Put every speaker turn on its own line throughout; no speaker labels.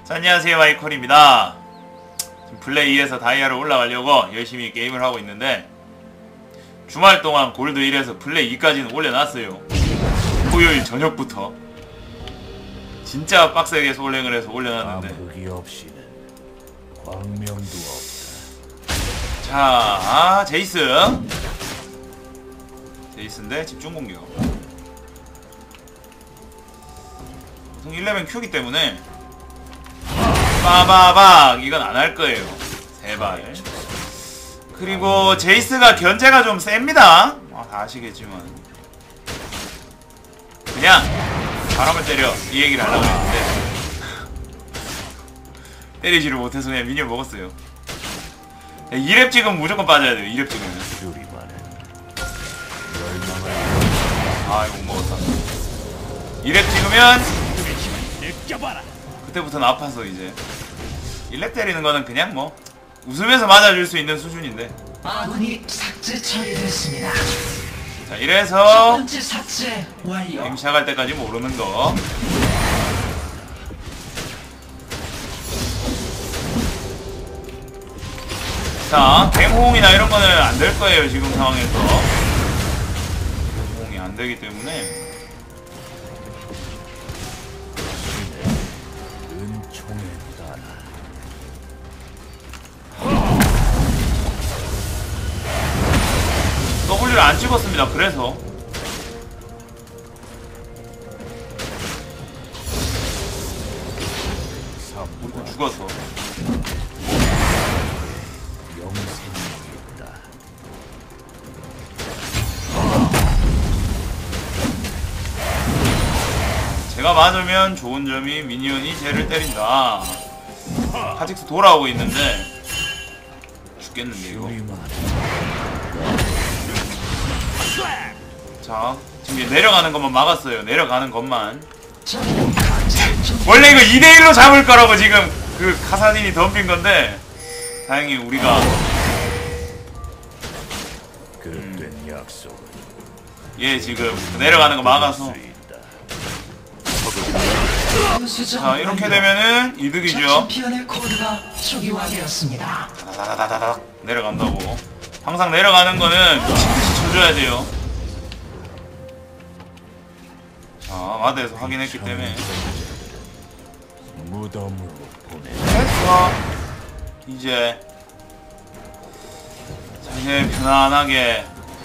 자, 안녕하세요, 마이콜입니다. 지금 플레이에서 다이아로 올라가려고 열심히 게임을 하고 있는데 주말 동안 골드 1에서 플레이 2까지는 올려놨어요. 토요일 저녁부터 진짜 빡세게 솔랭을 해서 올려놨는데 자, 제이스인데 집중공격 보통 11 Q기 때문에 빠바박 이건 안 할 거예요. 제발. 그리고 제이스가 견제가 좀 셉니다. 다 아시겠지만 그냥 바람을 때려 이 얘기를 하려고 했는데 때리지를 못해서 그냥 미니언 먹었어요. 2렙 찍으면 무조건 빠져야 돼요. 2렙 찍으면. 아, 이거 못 먹었다. 2렙 찍으면 그때부터는 아파서 이제 1렙 때리는 거는 그냥 뭐 웃으면서 맞아줄 수 있는 수준인데.
아군이 삭제 처리됐습니다.
자, 이래서
첫 번째 삭제 완료.
게임 시작할 때까지 모르는 거. 자, 갱호응이나 이런 거는 안 될 거예요, 지금 상황에서. 갱호응이 안 되기 때문에. W를 안 찍었습니다. 그래서 죽었어. 제가 맞으면 좋은 점이 미니언이 쟤를 때린다. 카직스 돌아오고 있는데 죽겠는데 이거. 자, 지금 내려가는 것만 막았어요. 내려가는 것만. 원래 이거 2대1로 잡을 거라고 지금 그 카사딘이 덤빈 건데 다행히 우리가 얘 지금 내려가는 거 막아서. 자, 이렇게 되면은 이득이죠. 다다다다다닥 내려간다고. 항상 내려가는 거는 미친듯이 쳐줘야 돼요. 자, 마드에서 확인했기 때문에 됐어. 이제 편안하게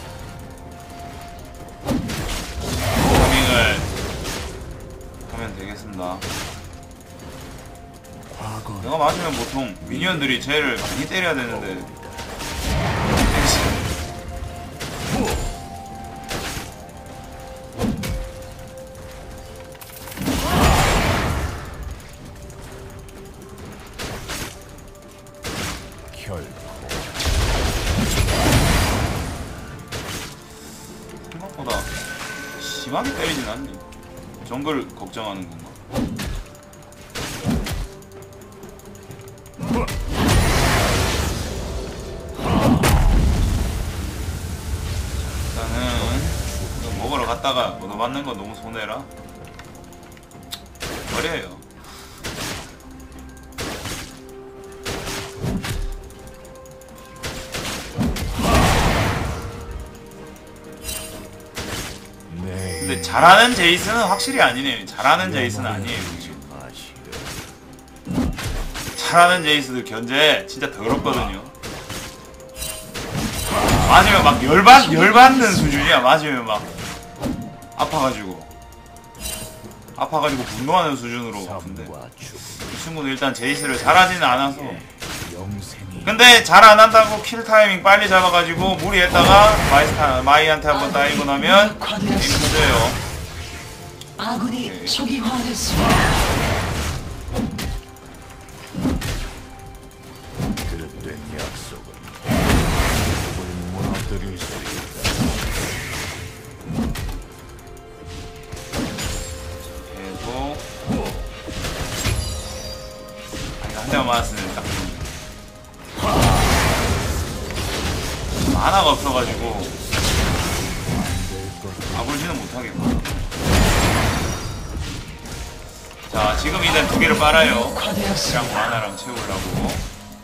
타밍을 하면 되겠습니다. 내가 맞으면 보통 미니언들이 쟤를 많이 때려야 되는데 생각보다 심하게 때리진 않네. 정글 걱정하는 건가? 일단은 이거 먹으러 갔다가 얻어맞는 건 너무 손해라. 버려요. 근데 잘하는 제이스는 확실히 아니네요. 잘하는 제이스는 아니에요. 잘하는 제이스들 견제 진짜 더럽거든요. 맞으면 막 열받는 수준이야. 맞으면 막 아파가지고 분노하는 수준으로 아픈데 이 친구는 일단 제이스를 잘하지는 않아서. 근데 잘 안한다고 킬 타이밍 빨리 잡아가지고 무리했다가 마이한테 한번 따이고 나면 게임 터져요.
아군이 초기화됐습니다.
그릇된 약속은 무너뜨릴 수 있다.
계속 한 대만 맞았으면 딱 만화가 없어가지고 아물지는 못하겠고. 자, 지금 이제 2개를 빨아요. 이랑
과되었습니다.
만화랑 채우려고.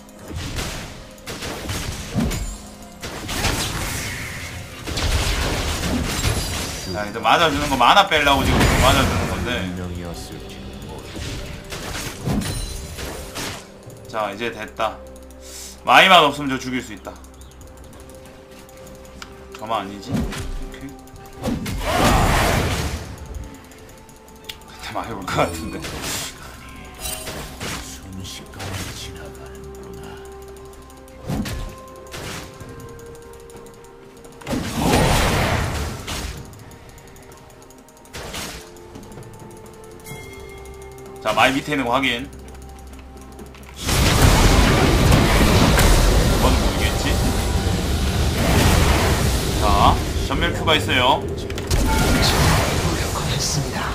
자, 이제 맞아주는 거 만화 빼려고 지금 맞아주는 건데.
분명이었을지는 모르.
자, 이제 됐다. 마이만 없으면 저 죽일 수 있다. 저만 아니지? 오케이. 그때 많이 올 것 같은데.
순식간에 지나가는구나.
자, 마이 밑에 있는 거 확인. 이건 모르겠지? 자, 전멸 큐가 있어요.
무력화됐습니다.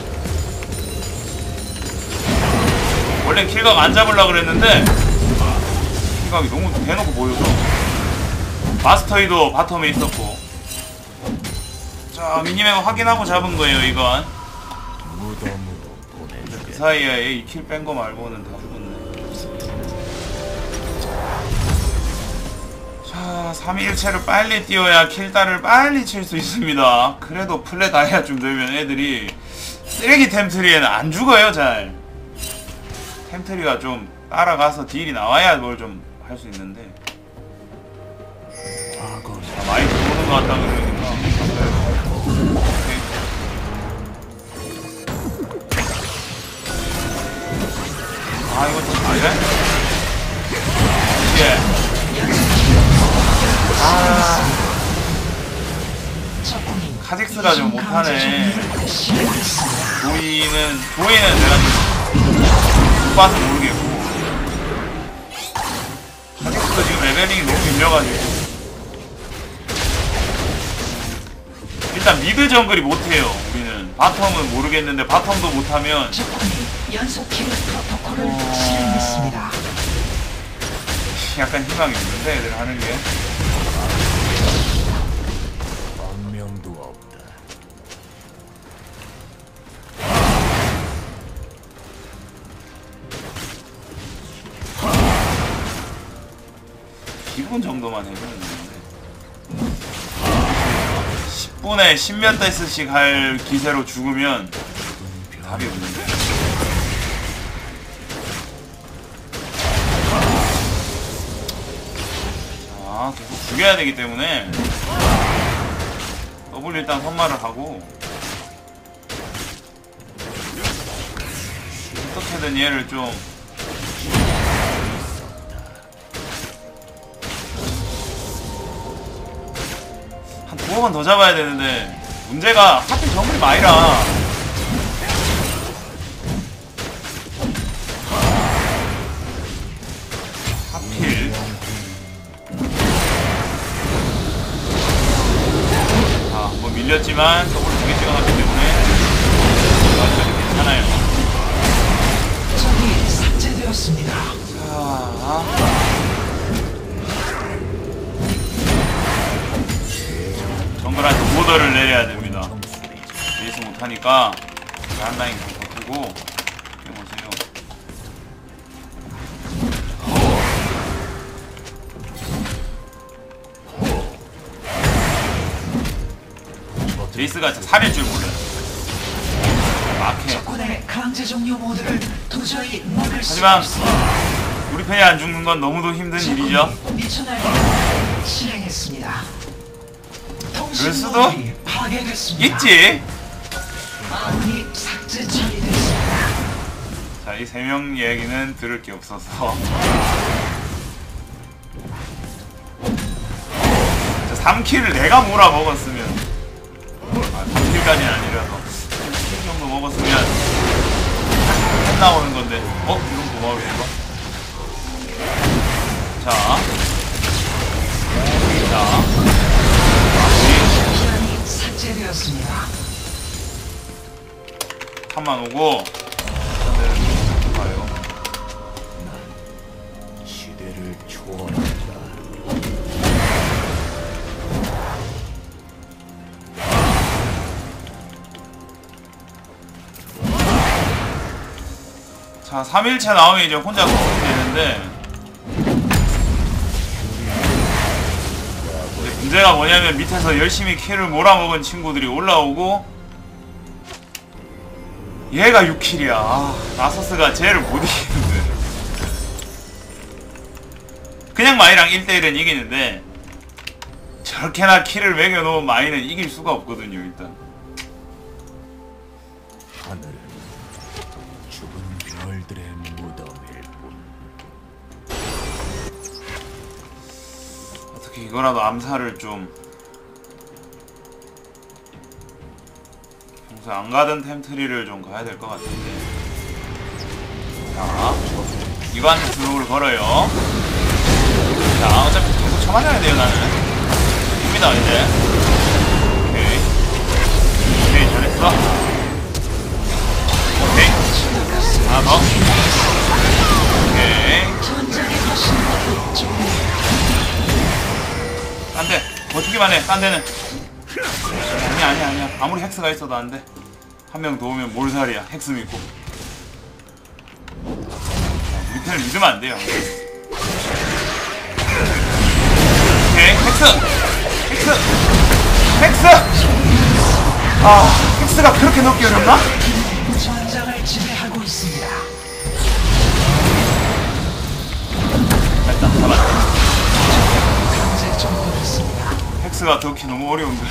원래 킬각 안 잡으려고 그랬는데 킬각이 너무 대놓고 보여서. 마스터이도 바텀에 있었고. 자, 미니맵 확인하고 잡은 거예요, 이건.
무덤으로
그
보내주게.
사이에 이 킬 뺀 거 말고는 다 죽었네. 자, 3일체를 빨리 뛰어야 킬달을 빨리 칠 수 있습니다. 그래도 플레 다이아쯤 되면 애들이 쓰레기 템트리에는 안 죽어요, 잘. 템트리가 좀 따라가서 딜이 나와야 뭘 좀 할 수 있는데. 자, 많이 들어오는 것 같다 그러니까. 오케이. 아, 이거 좀 아니네? 예. 아,
적군이
카직스가 좀 못하네.
정리를 시작했습니다.
조이는 내가 못 봐서 모르겠고. 카직스가 지금 레벨링이 너무 밀려가지고. 일단 미드 정글이 못해요, 우리는. 바텀은 모르겠는데, 바텀도 못하면
적군이 연속 킬 프로토콜을 실행했습니다.
약간 희망이 있는데, 애들 하는 게.
광명도 없다.
기본 정도만 해주면 되는데. 10분에 10몇 데스씩 할 기세로 죽으면 답이 없는데. 자, 계속 죽여야 되기 때문에 더블 일단 선마를 하고 어떻게든 얘를 좀 한 2번 더 잡아야 되는데 문제가 하필 정글이 마이라 하필 자, 뭐 밀렸지만 더블 2개 찍어놨기 때문에 완전히 괜찮아요.
적이 삭제되었습니다.
자, 정글한테 오더를 내려야 됩니다. 레이스 못하니까 한 라인 더 버티고 해보세요. 제이스가 진짜 살일 줄 몰라요. 막해.
적군의 강제 종료 모드를 도저히 막을 수
하지만
없습니다.
우리 편이 안 죽는 건 너무도 힘든 일이죠.
미쳐날 실행했습니다. 통신
그럴 수도
모듈이 파괴됐습니다.
있지.
아군이 삭제 처리됐습니다.
자, 이 3명 얘기는 들을 게 없어서. 자, 3킬을 내가 몰아먹었으면 3킬까지는 아니라서 3킬 정도 먹었으면 한 나오는 건데. 이건 고마워요 이거. 자,
시간이 삭제되었습니다.
탑만 오고 상대는 가요.
시대를 초월한다.
자, 3일차 나오면 이제 혼자 먹으면 되는데, 근데 문제가 뭐냐면 밑에서 열심히 킬을 몰아먹은 친구들이 올라오고 얘가 6킬이야. 아, 나서스가 쟤를 못 이기는데. 그냥 마이랑 1대1은 이기는데 저렇게나 킬을 매겨놓은 마이는 이길 수가 없거든요. 일단
하늘은 죽은 별들의 무덤일 뿐.
어떻게 이거라도 암살을 좀 평소에 안 가던 템트리를 좀 가야 될 것 같은데. 자, 이거한테 슬로우를 걸어요. 자, 어차피 계속 쳐맞아야 돼요. 나는 됩니다 이제. 오케이 오케이, 잘했어. 오케이, 하나 더. 오케이, 안돼, 버티기만 해. 딴 데는 아니야. 아무리 헥스가 있어도 안돼. 한 명 더 오면 몰살이야. 헥스 믿고. 우리 편을 믿으면 안 돼요. 오케이, 헥스! 아, 헥스가 그렇게 넣기 어렵나?
전장을 지배하고 있습니다.
됐다, 잡았다.
현재 정보였습니다.
헥스가 넣기 너무 어려운데.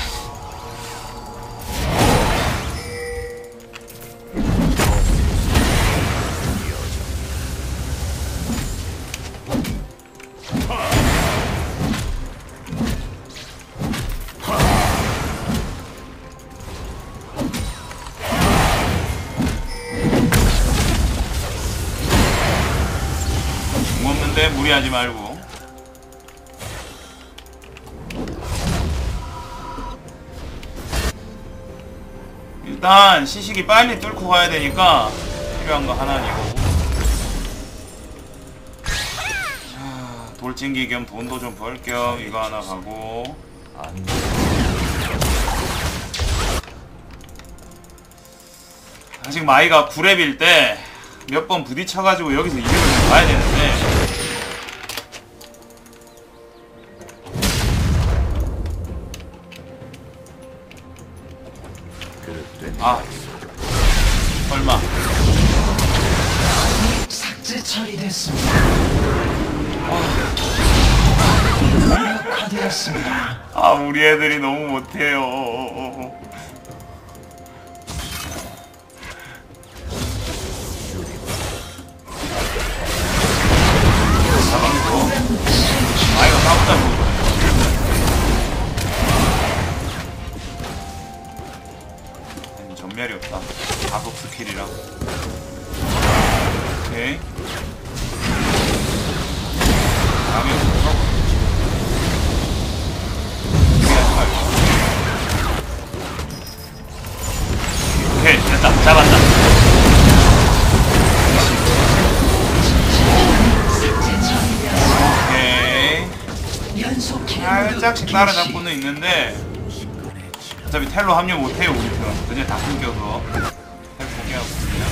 없는데 무리하지 말고. 일단 시식이 빨리 뚫고 가야 되니까 필요한 거 하나는 이거고. 자, 돌진기 겸 돈도 좀 벌 겸 이거 하나 가고.
안
아직 마이가 9렙일 때 몇 번 부딪혀가지고 여기서 이득을 좀 봐야 되는데, 아, 설마.
삭제 처리됐습니다. 무력화되었습니다.
아, 우리 애들이 너무 못해요. 잡았고, 아이가 싸우자고. 전멸이 없다. 가속 스킬이랑. 오케이. 다음에 무서워. 무리하지 말고. 오케이, 됐다. 잡았다. 오케이.
연속
살짝씩 따라잡고는 있는데 어차피 텔로 합류 못해요. 우리 편 그냥 다 끊겨서 텔 포기하고 있습니다.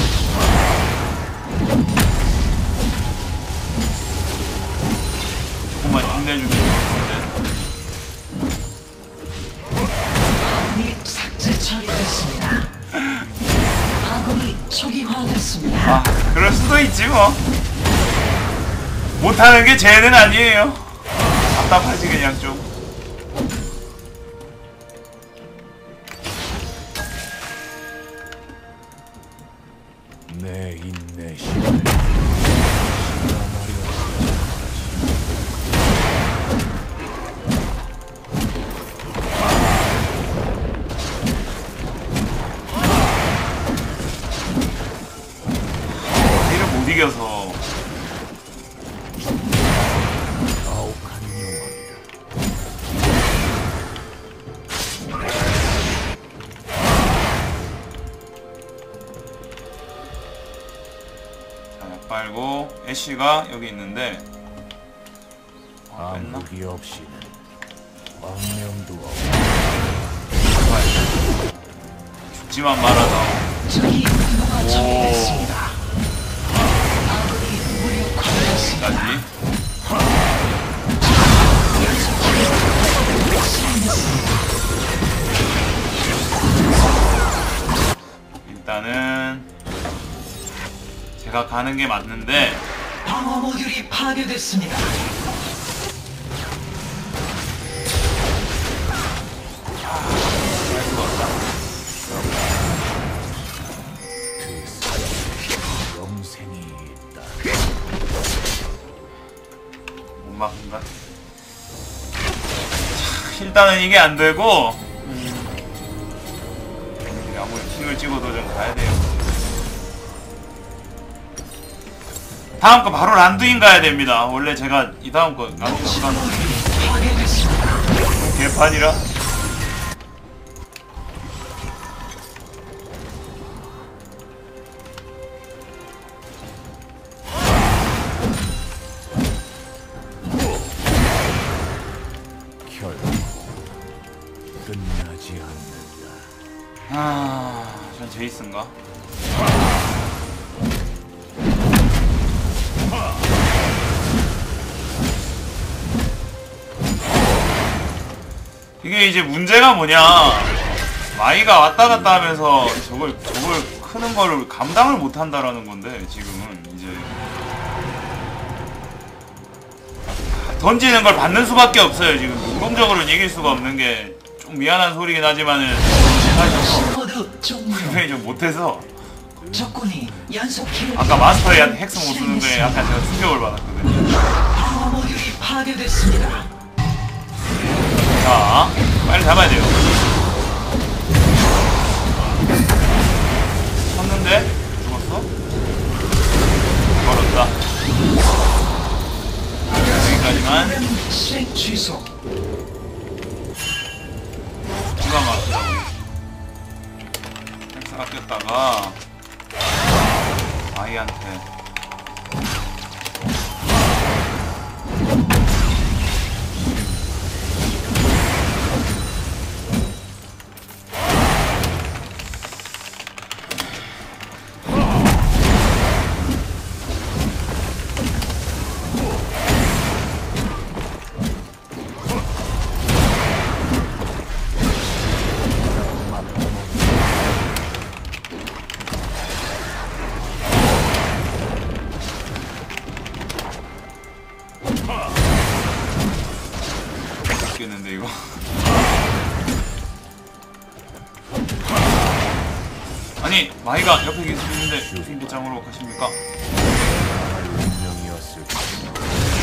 조금만 힘내주면 좋겠는데.
삭제 처리됐습니다. 아군이 초기화됐습니다.
아, 그럴 수도 있지 뭐. 못하는 게 죄는 아니에요. 답답하지 그냥 좀.
내 인내심을
얘를 못 이겨서.
가혹한 영왕이다.
자, 약 빨고 애쉬가 여기 있는데 뺐나?
암흑이 없이는 광명도 없다.
죽지만 말아서.
적이 분노가 처리됐습니다.
여기까지. 일단은 제가 가는 게 맞는데
방어 모듈이 파괴됐습니다.
할 수가 없다.
그 사이에 영생이 있다.
못 막은가? 일단은 이게 안 되고 아무리 킹을 찍어도 좀 가야 돼요. 다음 거 바로 란두인 가야 됩니다. 원래 제가 이 다음 거 란두인 간 개판이라.
결코 끝나지 않는다.
전 제이슨가? 이게 이제 문제가 뭐냐, 마이가 왔다 갔다 하면서 저걸 크는 거를 감당을 못 한다라는 건데, 지금은 이제 던지는 걸 받는 수밖에 없어요. 지금 능동적으로는 이길 수가 없는 게 좀 미안한 소리긴 하지만은 사실
모두 종료.
분명히 좀 못해서.
적군이 연속 킬.
아까 마스터리한테 핵스 못 쓰는 거에 약간 제가 충격을 받았거든요.
방어 모듈이 파괴됐습니다.
자, 빨리 잡아야 돼요. 쳤는데? 죽었어? 걸었다. 여기까지만.
실행 취소.
기가 막히다. 핵스 아꼈다가 아이한테 죽겠는데 이거. 아니 마이가 옆에 계시는데 신기장으로 가십니까?
운명이었을 것이다.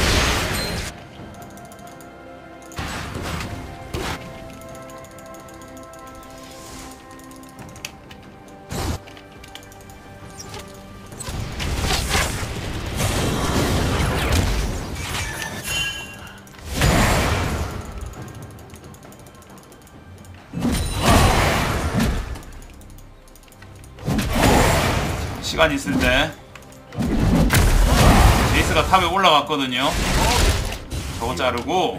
시간 있을 때 제이스가 탑에 올라갔거든요. 저거 자르고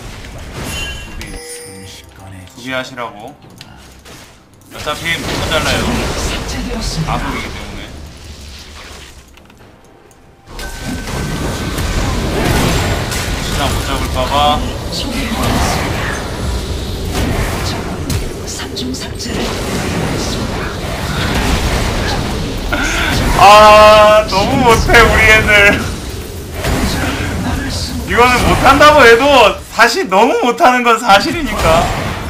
수비 하시라고. 어차피 못 잘라요.
삭제되었습니다.
아속이기 때문에. 혹시나 못 잡을까봐.
소개해드렸습니다. 적군이 3중 삭제를 했습니다.
아 너무 못해 우리 애들. 이거는 못한다고 해도 사실 너무 못하는 건 사실이니까.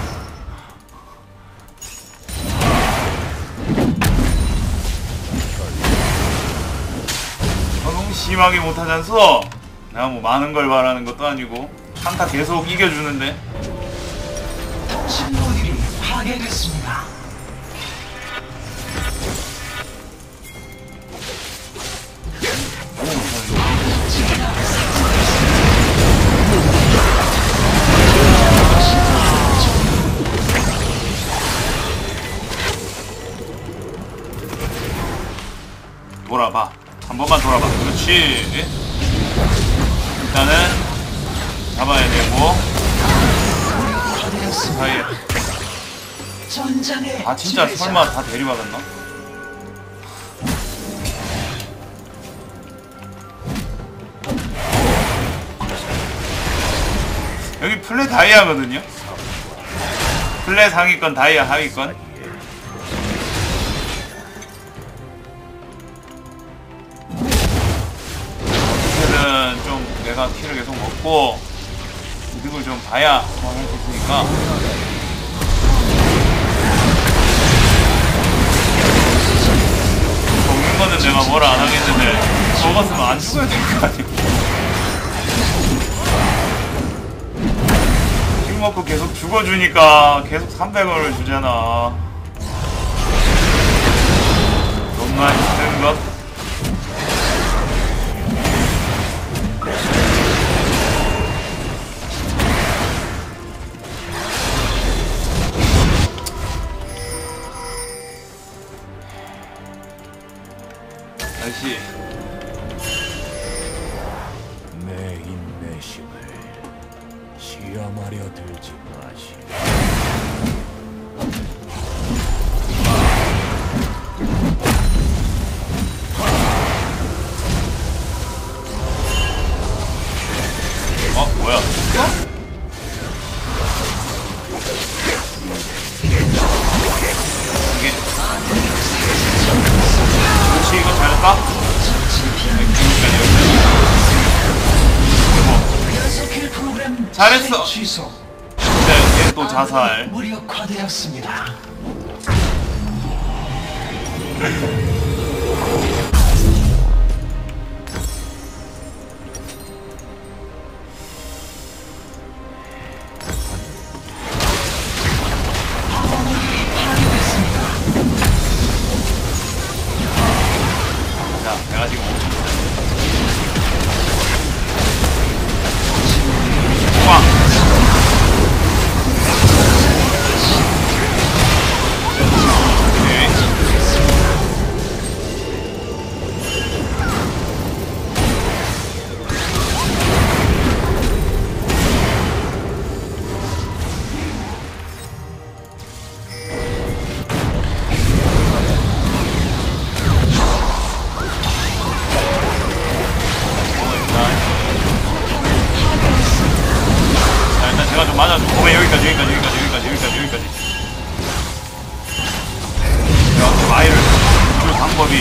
너무 심하게 못하잖소. 내가 뭐 많은 걸 바라는 것도 아니고 한타 계속 이겨주는데.
통신 모듈이 파괴됐습니다.
돌아봐. 한 번만 돌아봐. 그렇지. 일단은 잡아야 되고. 사이에.
전장의
아 진짜
지배자.
설마 다 대리받았나? 여기 플레 다이아거든요. 플레 상위권 다이아 하위권. 이들은 좀 내가 키를 계속 먹고 이득을 좀 봐야 뭐 할 수 있으니까. 먹는 거는 내가 뭐라 안 하겠는데 먹었으면 안 죽어야 될 거 아니야. 식 먹고 계속 죽어주니까 계속 300원을 주잖아. 너무나 힘든 것. 다시
내 인내심을 시험하려 들지 마시.
뭐야? 이게 혹시 이거 잘할까?
연속킬 프로그램
잘했어.
취소.
네, 얘또 자살.
무력화되었습니다.
자, 내가 지금 우와. 오케이. 자, 일단 제가 좀 맞아줘. 여기까지. 야, 아이를 줄 방법이.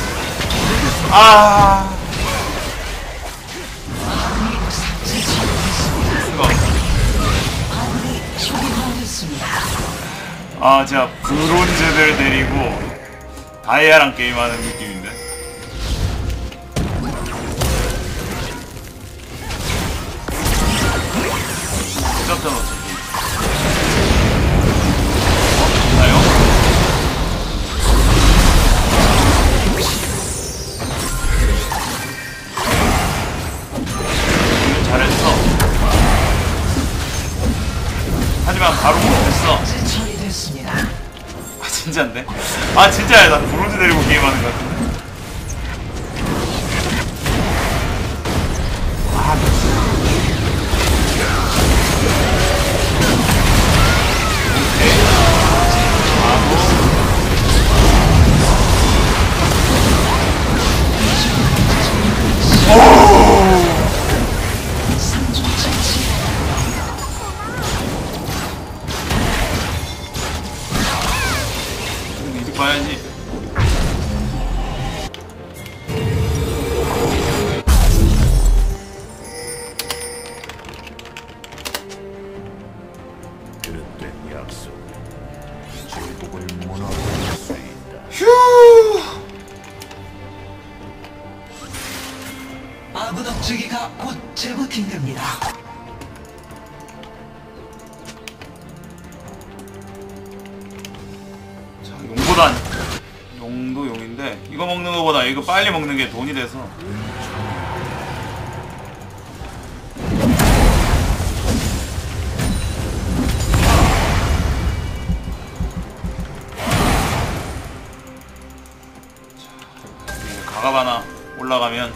수가 없다. 진짜 브론즈들 데리고 다이아랑 게임하는 느낌인데. 깜짝 놀랐어. 나요? 잘했어. 하지만 바로 못했어.
처리됐습니다.
진짜인데? 진짜야. 나 브론즈 데리고 게임하는 것 같은데. 이득 봐야지.
그릇된 약속, 제국을 무너뜨릴 수 있다.
휴.
아군 억제기가 곧 재부팅됩니다.
자, 용보단 용도 용인데 이거 먹는 거보다 이거 빨리 먹는 게 돈이 돼서. 가갑 하나 올라가면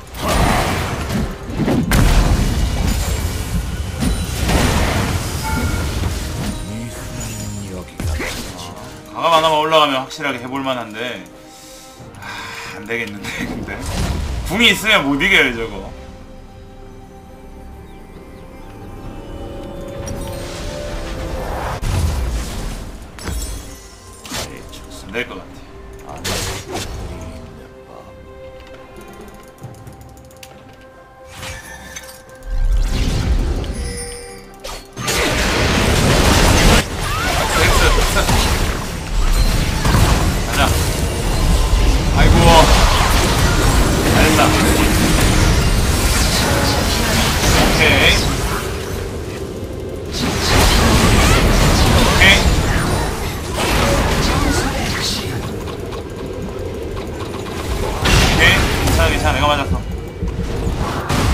네 수는 여기가 끝이다.
가갑 하나만 올라가면 확실하게 해볼만 한데 안 되겠는데. 근데 궁이 있으면 못 이겨요 저거.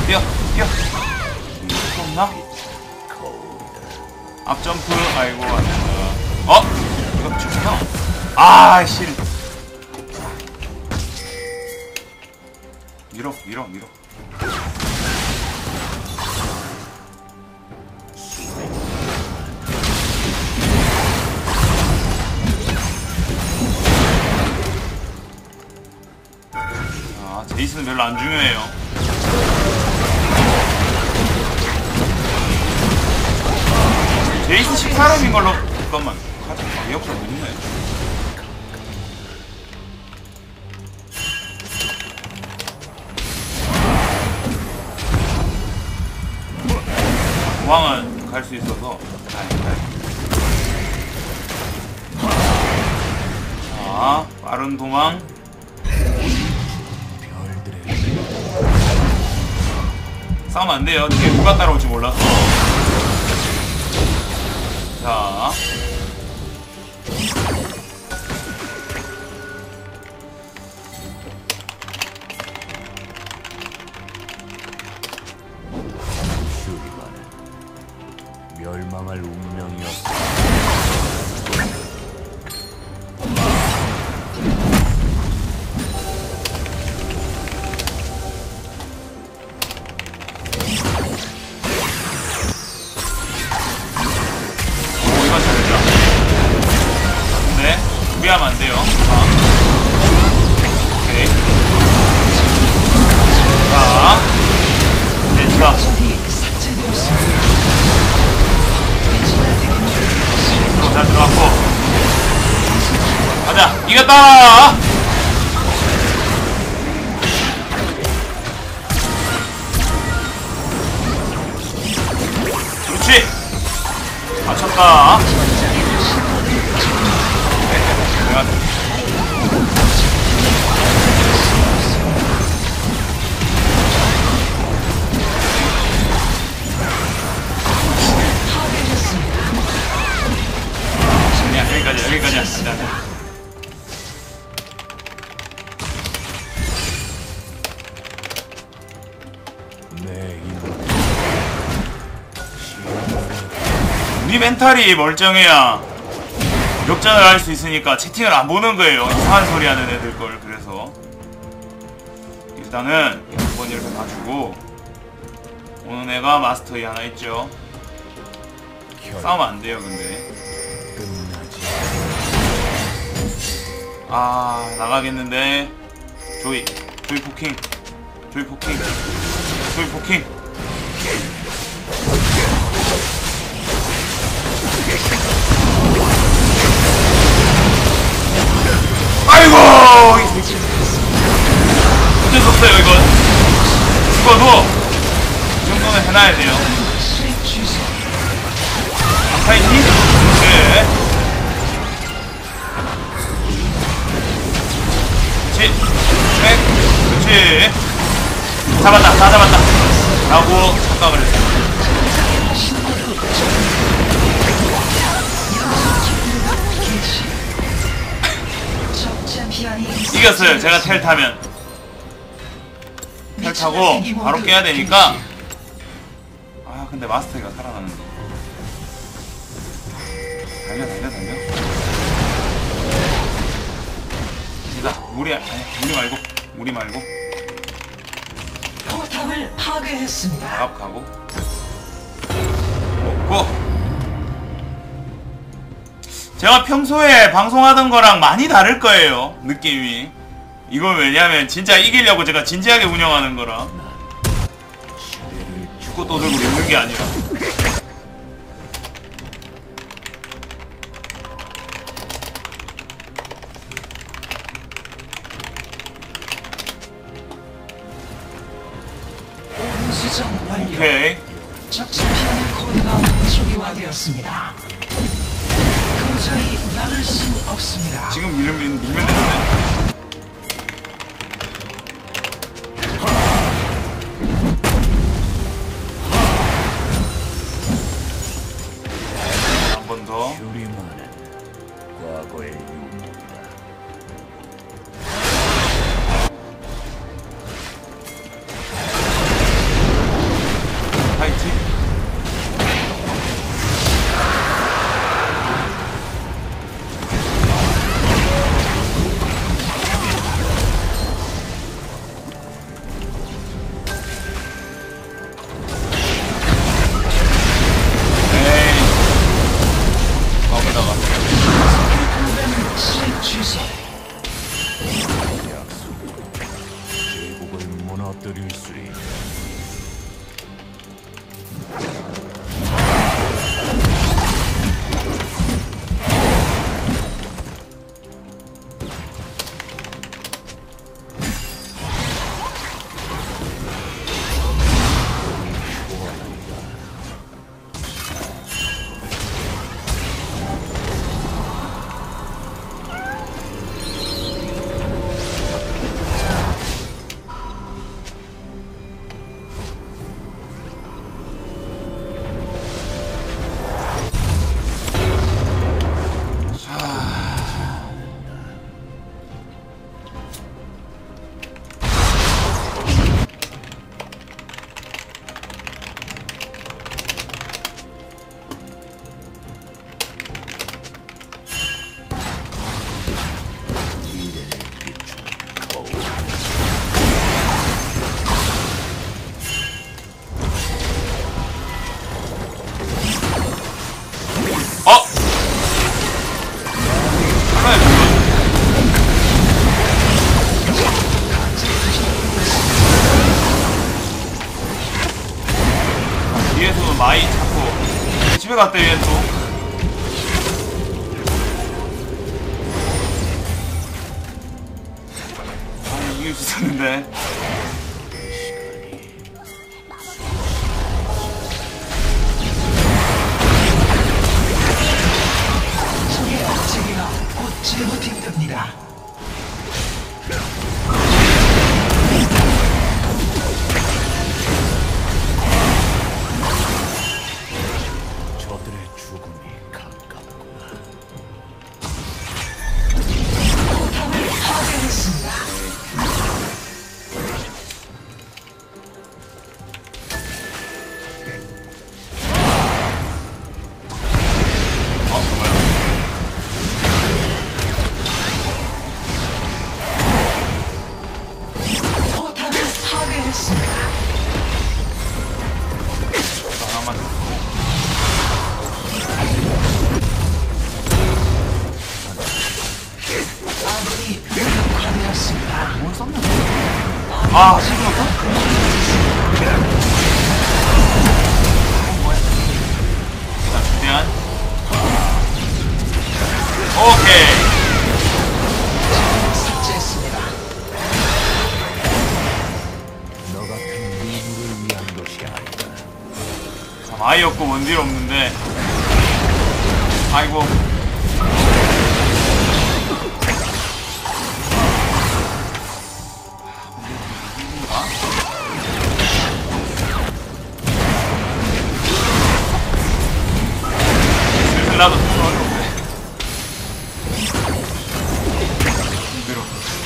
뛰어. 또 없나? 앞점프. 아이고 안된다. 이거 좋구나. 아 실. 밀어. 제이스는 별로 안 중요해요. 제이스 14렙인 걸로. 잠깐만. 얘보다 높네. 도망은 갈 수 있어서. 자, 빠른 도망. 싸우면 안 돼요. 뒤에 누가 따라올지 몰라서. 자.
슈리만은 멸망할 운명이었어.
준비하면 안 돼요. 오케이. 자, 렌즈가. 잘 들어갔고. 가자, 이겼다! 그렇지! 맞췄다. 여기까지야. 우리 멘탈이 멀쩡해야 역전을 할 수 있으니까 채팅을 안 보는 거예요. 이상한 소리 하는 애들 걸. 그래서 일단은 한번 이렇게 봐주고. 오는 애가 마스터이 하나 있죠. 싸우면 안 돼요, 근데. 나가겠는데. 조이 포킹. 아이고! 어쩔 수 없어요, 이건. 누워. 이 정도는 해놔야 돼요. 아파있니? 네. 그렇지. 다 잡았다. 라고 착각을 했어. 이겼어요. 제가 텔 타면. 텔 타고 바로 깨야 되니까. 근데 마스터가 살아나는데. 달려. 무리 말고.
포탑을 파괴했습니다.
가고. 먹고. 제가 평소에 방송하던 거랑 많이 다를 거예요. 느낌이. 이건 왜냐면 진짜 이기려고 제가 진지하게 운영하는 거라. 죽고 또 들고 있는 게 아니라.
수정 완료.
오케이.
적진 피하는 코드가 조기화되었습니다. 도저히 막을 수 없습니다.
지금 밀면 되는데. 한 번 더.
슈리만은 과거의 유물이다. 무너뜨릴 수 있다.
뒤에서는 많이 잡고 집에 갔대 얘 또. 아 이길 수 있었는데.
적의 억제기가 곧 재부팅됩니다.
저들의 죽음이 가깝구나.
포탑을 파괴했습니다.
뭐야?
포탑을 파괴했습니다.
하나만.
아군이 무력화되었습니다.
뭘 썼나? 아 시끄럽다. 일단 최대한. 오케이.
삭제했습니다.
너 같은 민우를 위한 것이 아니다.
참 아이 없고 원딜 없는데. 아이고. 슬슬 나도 좀 어려운데. 이대로.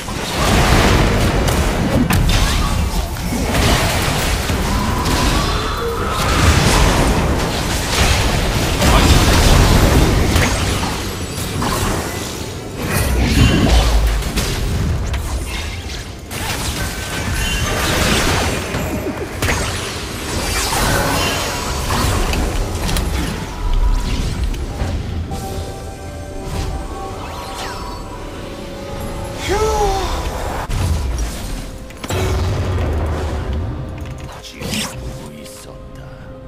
지켜보고 있었다.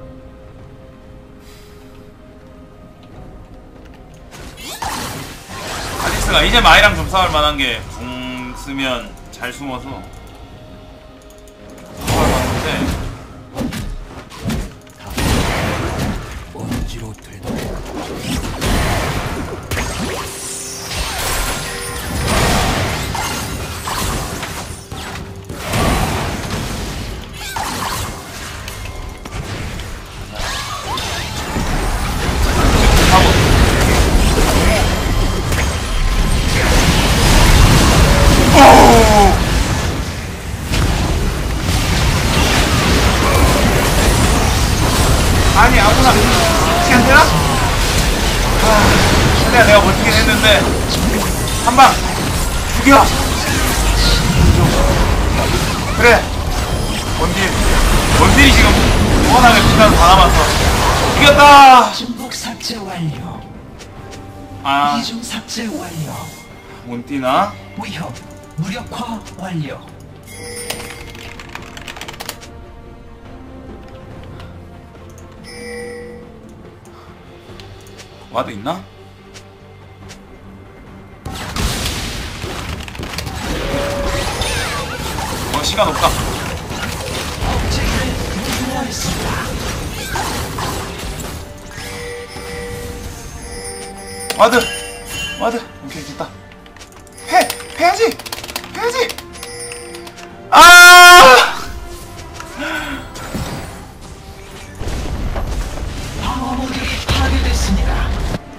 아직스가 이제 마이랑 좀 싸울 만한 게 궁 쓰면 잘 숨어서 싸울 만한데.
먼지로 되돌아.
하고. 오! 아니 아무나 시간 되나? 최대한 내가 버티긴 했는데 한방 죽여! 그래 원딜이 지금 워낙에 피가 다 남았어. 이겼다!
중복 삭제 완료.
아
이중 삭제 완료.
못 뛰나?
위협 무력화 완료.
와드 있나? 시간 없다.
억제기를 무효화했습니다.
와드. 오케이, 됐다. 패야지. 아!
방어 모듈이 파괴됐습니다.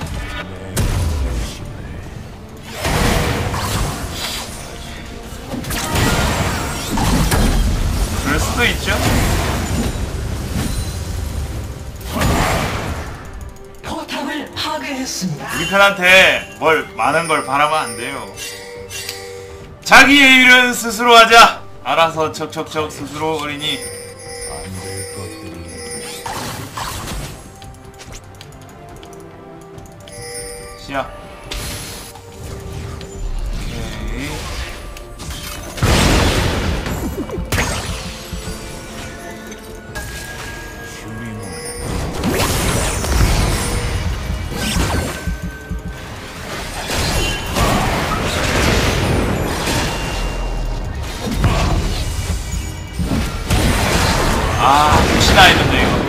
그럴 수도 있죠.
포탑을 파괴했습니다.
우리 편한테 많은 걸 바라면 안 돼요. 자기의 일은 스스로 하자. 알아서 척척척 스스로 어리니.
안 될 것들이
시야. 오케이. 아, 혹시나 했는데 이거.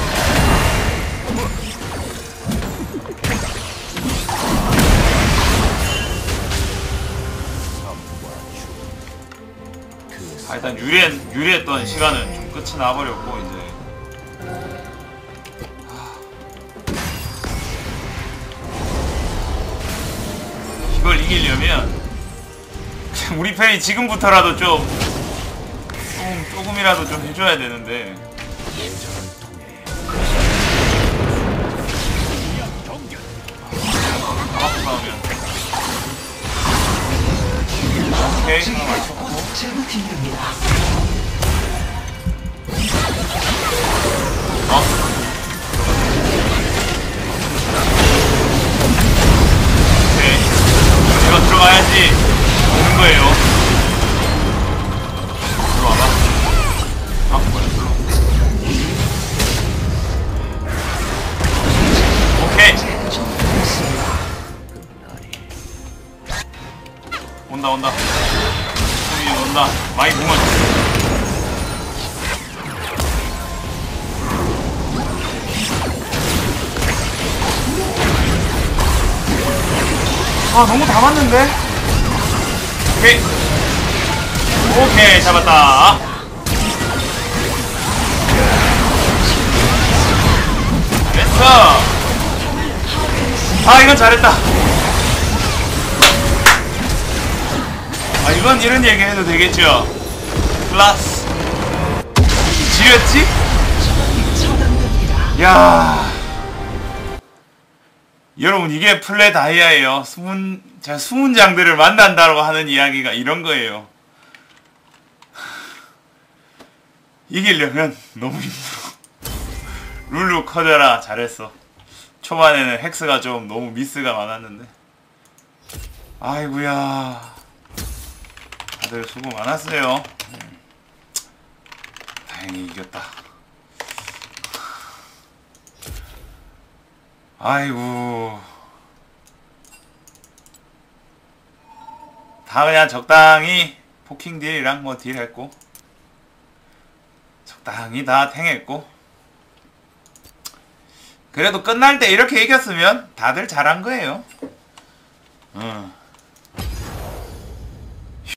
아, 일단 유리했던 시간은 좀 끝이 나버렸고 이제. 이걸 이기려면 우리 팬이 지금부터라도 조금이라도 좀 해줘야 되는데. 아프 나오면. 오케이, 하나 맞췄고.
제부팀입니다.
오케이. 이거 들어가야지 오는 거예요. 들어와봐. 뭐야, 들어와. 오케이. 온다. 형이 온다. 많이 보면. 아, 너무 다 맞는데? 오케이, 잡았다. 됐어. 아, 이건 잘했다. 아, 이건 이런 얘기 해도 되겠죠? 클라스. 지렸지? 야, 여러분, 이게 플레 다이아예요. 제가 수문장들을 만난다고 하는 이야기가 이런 거예요. 이기려면 너무 힘들어. 룰루 커져라. 잘했어. 초반에는 헥스가 좀 너무 미스가 많았는데. 아이고야, 다들 수고 많았어요. 다행히 이겼다. 아이고, 다 그냥 적당히 포킹 딜이랑 뭐 딜 했고, 적당히 다 탱했고, 그래도 끝날 때 이렇게 이겼으면 다들 잘한 거예요.